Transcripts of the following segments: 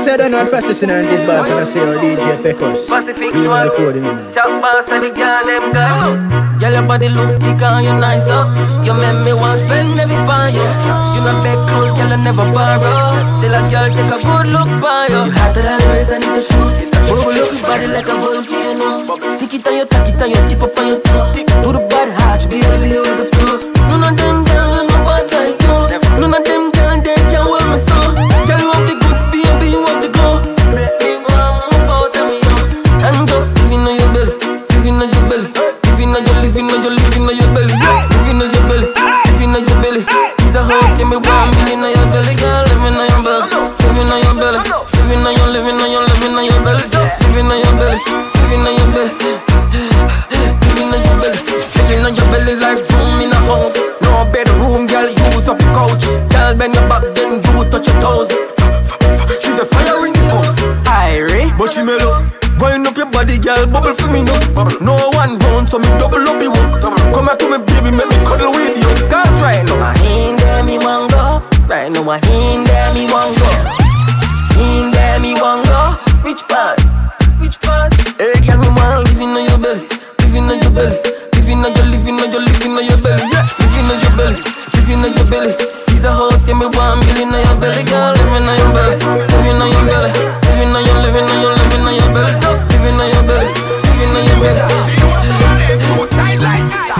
said I don't first listen to this boss and I say our djpeckus. You know the code in it. Chop boss and the girl them go. Girl, your body look thick and you nice up. You make me want spend every buy you. You not beg clothes, girl, I never borrow. Tell a girl take a good look by you. You hotter than the rest, I need to shoot. Bubble up your body like a volcano. Tick it on your tip up on your toe. Do the bad hatch, baby, you is a pro. None of them girl, no bad like you. None of them girl, they can't hold me so. Girl, you have the goods, baby, you have the go. Make me wanna move out of me house. And just living on your belly, living on your belly. Living on your belly, living on your belly, living on your belly. It's a house, yeah, me 1 million on your belly, girl. Living on your belly, living on your belly, living on your belly, living on your belly, living on your belly, living on your belly, living on your belly, living on your belly like room in a house. No bedroom, girl, use up the couch. Girl, bend your back, then you touch your toes. She's a fire in the house, Irie, but she mellow. Wind up your body, girl, bubble for me, no. No one round, so me double up your work. Come here to me, baby, make me cuddle with you. Cause right now, I ain't there, me want go. Right now, I ain't there, me want go. In there, me want go. Which part? Which part? Hey, girl, me want living on your belly, living on your belly, living on your belly, yeah, living on your belly, living on your belly. It's a house, yeah, me 1 million on your belly, girl, living on your belly, living on your belly, living on your belly, just living on your belly, living on your belly. Side like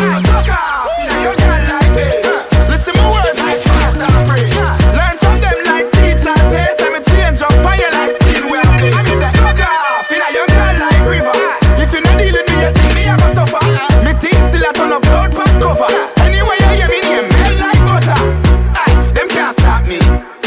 listen my words like fast and free. Learn from them like teacher, teach me change up on you like skin where I play. Chuck off in a young girl like river. If you not deal with me, you think me I go suffer. Me teeth still a turn up blood back cover. Anyway you hear me name, melt like butter. Them can't stop me.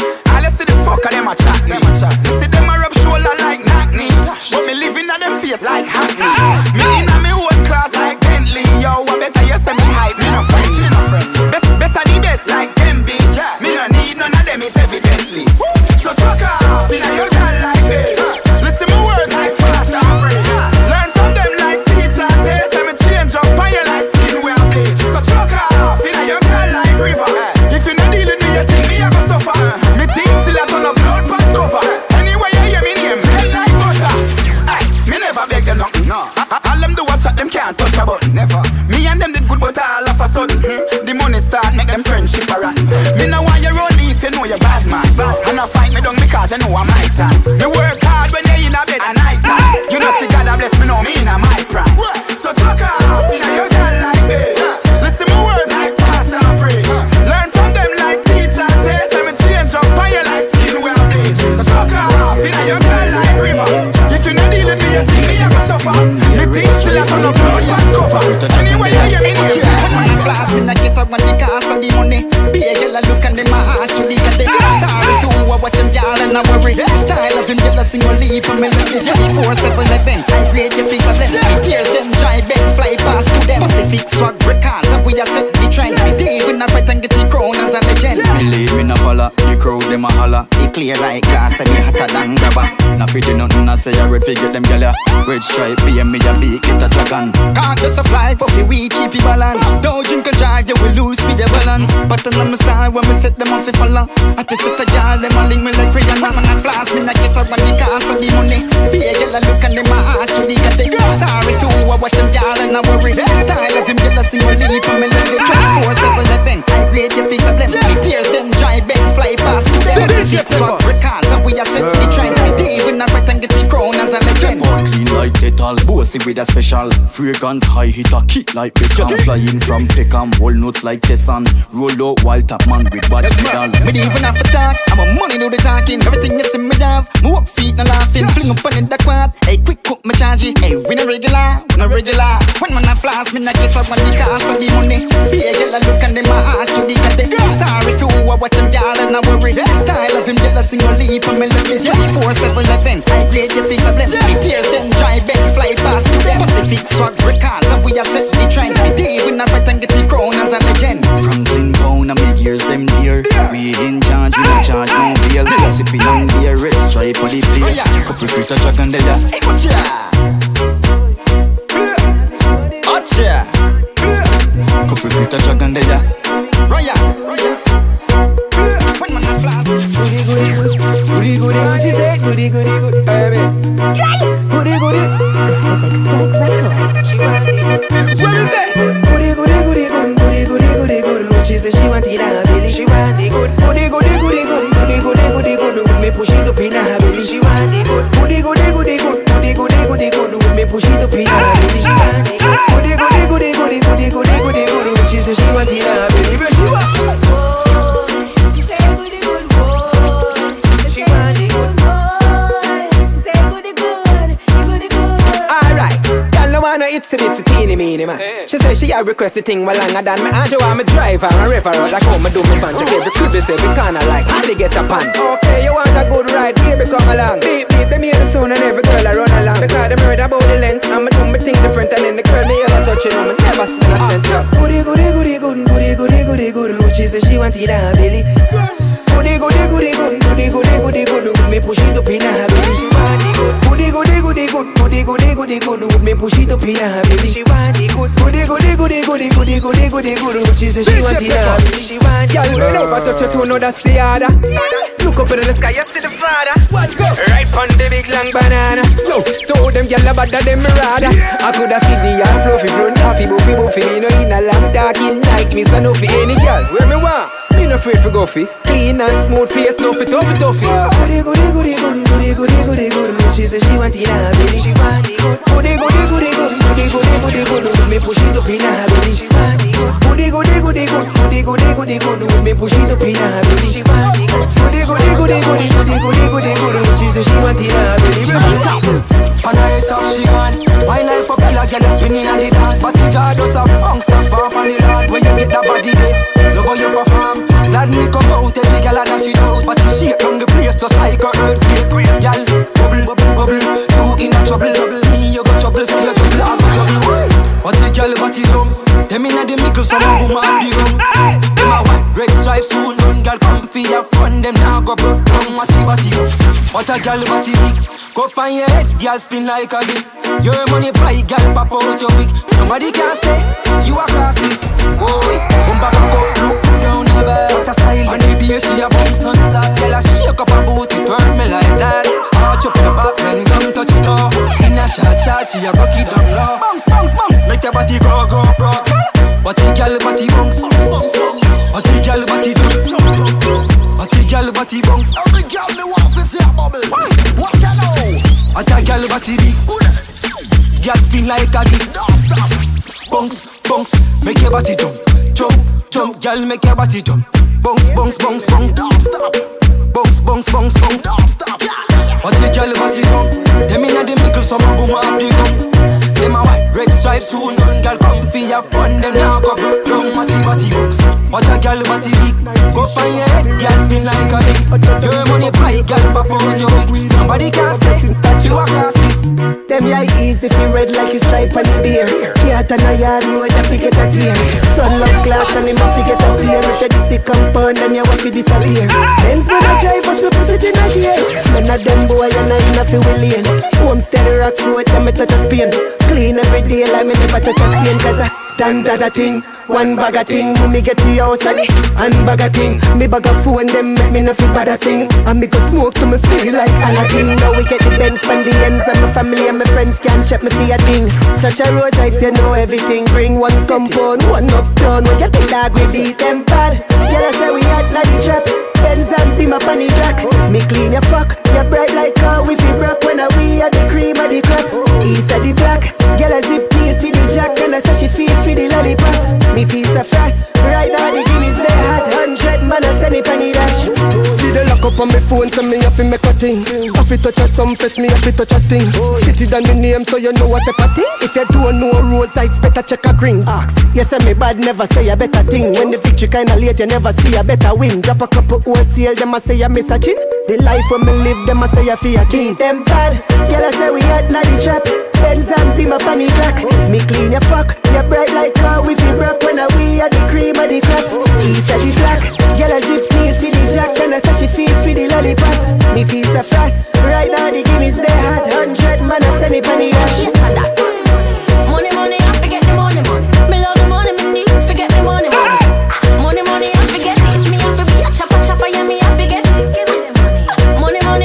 I let's see the fucker them a chat me. You see them a rub shoulder like knock me. But me living on them face like happy. Me in a me old class like Bentley. Yo, I better you say me hype, me no friend, me no friend. Best of the best like them big. Me no need none of them, it's evidently. So chuck off in a your girl like this. Listen my words like fast and free. Learn from them like teacher, teach me change up on you like skin where I bleach. So chuck off in a your girl like river. If you not deal with me, you think me I go suffer. Me teeth still a turn up blood back cover. Anyway you hear me name, melt like butter. Me never beg them nothing, no. All them do watch at them can't touch a button, never. Me and them did good, but all of a sudden the money start make them friendship a rat. Me no want you run if you know you're bad man. And I fight me down because you know I'm my time. Me work hard when you're in a bed at night time. You know see God bless me now, me in a my pride. So chuck off in a your girl like this. Listen my words like fast and free. Learn from them like teacher, teach me change up on you like skin where I bleach. So chuck off in a your girl like river. If you not deal with me, you think me I go suffer. Me teeth still a turn up blood back cover. Anyway you hear me name. When I flash, when I get up when the cost of the money. Be a girl, I look and then my heart should leak. And they sorry to watch them y'all and I worry. Style of him, girl, a single leap and melody. 24/7, I grade your face of them. My tears, them dry beds fly past to them. Pacific swag records, and we are set the trend. Me deep in a fight and get the crown as a legend. Me leave me no follow, the crowd them a holler. It clear like glass and me hotter than grabber. Now fi do nothing, I say I red fi get them gyal ya. Red stripe, be me a beat, get a dragon. Can't just a fly, but we keep it balance. Don't drink and drive, you will lose for the balance. But I know my style when me set them off fi follow. At the set a y'all, them a link me like Rihanna. Man a flash, me na get up when the cost of the money. Be a girl, I look and them my heart should leak. And they sorry to watch them y'all and I worry. Style of him, girl, a single leap and melody. 24/7, I grade your piece of them. Me tears, them dry beds fly past to them. Swag records, and we are set the trend. Me deep in a fight and get the crown as a legend. Clean like Dettol, bossy with a special. Fragrance high hit a kick like Beckham. Flying from Peckham, walnuts like Tessan. Roll out wild top man with bad pedal. Me even have to talk, I'm a money do the talking. Everything you see me have, me walk feet no laughing. Fling up on in the quad, hey quick cook me charge it. Hey we no regular, we no regular. When man a flash, me na get up when the cost of the money. Be a girl a look and them my heart should leak. And they sorry if you watch them y'all and I worry. Style of him girl a single leap and melody. 24/7, I grade your piece of them. Me tears them dry beds fly past to them. Pacific swag records and we are set the trend. Me deep in a fight and get the crown as a legend. Franklin Town and me gears them dear. We in charge, we don't charge no bail. Sipping on beer, red stripe on the face. Couple critter dragon there. Hey watch ya. Watch ya. Couple critter dragon there. Roya. When man a flash. Goody goody, she say goody goody goody. Goody goody. What is that? Goody goody goody good, goody goody goody good. She say she want it a belly, she want it good. Goody goody goody good, goody goody goody good. With me push it up in her belly, she want it good. Goody goody goody good, goody goody goody good. With me push it up in her belly, she want it good. Goody goody goody goody goody goody goody good. She say she want it a belly, but she want. It's a bit teeny meeny man. She said she a request the thing well longer than me. And she want me drive her and river out like how me do me fan. To get the crib yourself, we kinda like alligator pan. Okay, you want a good ride, baby come along. Beep beep, them hear the sound and every girl I run along. Because them heard about the length and me do me thing different. And then the girl me ever touch it on me never smell a scent. Goody goody goody good, goody goody goody good. No, she say she want it a belly. Goody goody goody good, goody goody goody good. With me push it up in her belly. Goody goody goody good, goody goody goody good. With me push it up in her belly. She want it good. Goody goody goody goody goody goody goody good. She say she want it a belly. She want it. Girl, you know if I touch your toe, know that's the order. Look up in the sky, you see the father. Right on the big long banana. Yo, told them gyal better than me rather. I coulda seen the yard fluffy front, coffee buffy buffy. Me no in a long talking like me, so no fi any girl. Where me want? Me no afraid for goofy. Clean and smooth face, no fi toughy toughy. Goody goody goody good, goody goody goody good. She say she want it a belly. She want it good. Goody goody goody good, goody goody goody good. With me push it up in her belly. She want it good. Goody goody goody good, goody goody goody good. With me push it up in her belly. She want it good. Goody goody goody goody goody goody goody good. She say she want it a belly. On her head top she gone. Why like popular girl spinning on the dance? But the jar does a bang stuff up on the land. When you get that body there, love how you perform. Lad me come out, every girl a dash it out. But she shake on the place just like a earthquake. Girl, bubble, bubble, you in a trouble. Me you got trouble, so you trouble, I got trouble. What's the girl body jump? Them inna the middle, some boom and the rum. Them a white red stripe soon run. Girl come fi have fun, them now go broke down. What's the body up? What a girl body big. Go find your head, girl spin like a dick. Your money buy, girl pop out your wig. Nobody can say you a crosses. Oh, come back and go look down never. What a style, and the beer she a bounce non-stop. Girl a shake up her booty, turn me like that. Arch up your back, then come touch it off. In a shot, she a bucky down low. Bounce, bounce, bounce, make your body go, go, bro. What a girl body bounce, bounce, bounce. What a girl body do, what a girl body bounce. Every girl me want to see a bubble. What you know? What a girl body big. Girl spin like a dick. Bounce, bounce, make your body jump, jump, jump. Girl make your body jump. Bounce, bounce, bounce, bounce. Bounce, bounce, bounce, bounce. Watch the girl body jump. Them inna the middle, some a boom and big up. Them a white red stripe soon run. Girl come fi have fun, them now go broke down. Watch the body bounce. What a girl body big. Go find your head, girl spin like a dick. Your money pie, girl pop on your wig. Nobody can say you a crosses. Them like easy fi red like a stripe on the beer. Cat and a yard road, you fi get a tear. Sun love clocks and him a fi get a tear. If you DC compound and you want fi disappear. Benz when I drive, watch me put it in a gear. None of them boy and I in a fi willian. Homestead rock road, them me touch a Spain. Clean every day like me never touch a stain. Cause I done that a thing. One bag of thing, when me get to your house and bag of thing. Me bag of phone, them make me no feel bad a sing. And me go smoke to me feel like Aladdin. Now we get the Benz from the ends. And my family and my friends can't check me for a thing. Touch a rose ice, you know everything. Bring one compound, one uptown. When you think dog, we beat them bad. Yeah, I say we hot like the trap. Benz and beam up on the black. Me clean your fuck, you bright like car with the brock. When we are the cream of the crap. East of the black, girl a zip keys for the jack. And I say she feel for the lollipop. Me feel so fast, right now the Guinness they hot. 100 man I send it on the dash. See the lock up on my phone so me have to make a thing. Have to touch a some face, me have to touch a sting. City down the name so you know what type of thing. If you don't know rose lights, better check a green. Ask, you say me bad, never say a better thing. When the victory kinda late, you never see a better win. Drop a couple wholesale, them a say you miss a chin. The life when me live, them a say you feel a king. Them bad, y'all a say we hot na the trap. Benz and beam up on the black. Me clean your fuck, you bright like car with the brock. When we are the cream of the crap. East of the black, y'all a zip keys for the jack. And I say she feel for the lollipop. Me feel so fast, right now the Guinness they hot. 100 man I send it on the dash. Yes, for that. Money, money, I forget the money, money. Me love the money, me need forget the money, money. Money, money, I forget it. Me have to be a chopper, chopper, yeah, me I forget it. Give me the money. Money, money,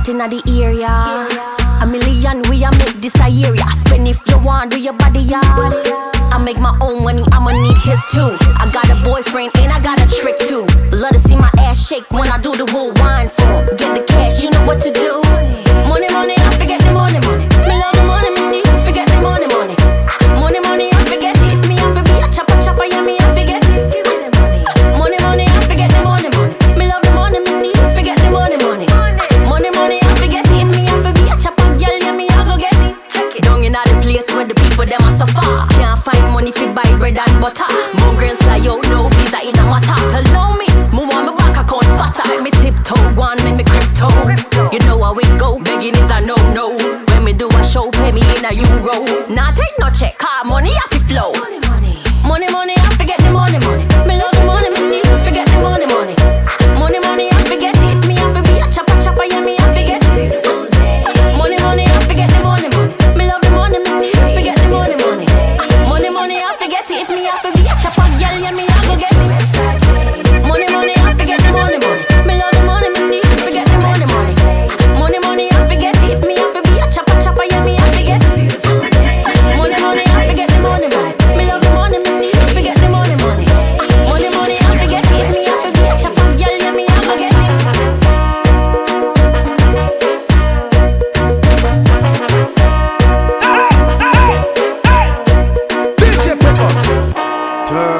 in the area. A million we a make this a area. Spend if you want, do your body, yeah. I make my own money, I'ma need his too. I got a boyfriend and I got a trick too. Love to see my ass shake when I do the whole wine for. Get the cash, you know what to do. Money, money, I forget the money, money. Me love the money, money, forget the money, money. Money, money, I forget it. Me have to be a chopper, chopper, yeah, me I forget it. Give me the money. Money, money, I forget the money, money. Me love the money, money, forget the money, money. Money, money, I forget it. Me have to be a chopper, girl, yeah, me I go get it. Down in the place where the people them are suffer. Can't find money fi buy bread and butter. More girls fly out, no visa in a matter. Allow me, move on my bank account fatter. Make me tiptoe, go on, make me crypto. You know how it go, begging is a no-no. When me do a show, pay me in a euro. Nah, take no check, car money have to flow. Money, money, money, money, I forget the money, money. Me love the money, money, forget the money, money. Money, money, I forget it. Me have to be a chopper, chopper, yeah, me I forget it. Money, money, I forget the money, money. Me love the money, money, forget the money, money. Money, money, I forget it. If me have to be a chopper, girl, yeah, me I go get it. Money, money, I forget the money, money. Me love the money, money, forget the money, money. Money, money, I forget it. If me have to be a chopper, chopper, yeah, me I forget it. Money, money, I forget the money, money. Me love the money, money, forget the money, money. Money, money, I forget it. If me have to be a chopper, girl, yeah, me I go get it. DJ Peckus.